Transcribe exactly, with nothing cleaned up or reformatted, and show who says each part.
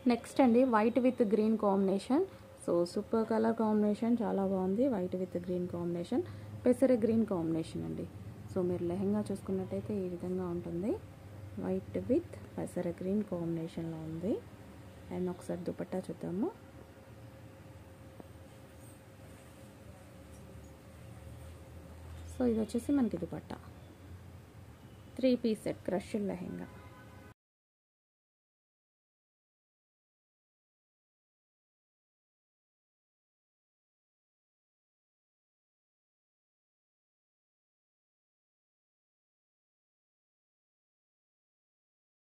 Speaker 1: Next అండి white with green combination. So super colour combination, చాలా బాగుంది. వైట్ విత్ గ్రీన్ కాంబినేషన్, పెసర green combination అండి. సో మీరు లెహంగా చూసుకున్నట్టయితే ఈ విధంగా ఉంటుంది. వైట్ విత్ పెసర గ్రీన్ కాంబినేషన్లో ఉంది. అండ్ ఒకసారి దుపట్టా చూద్దాము. సో ఇది వచ్చేసి మనకి dupatta three piece set crush lehenga.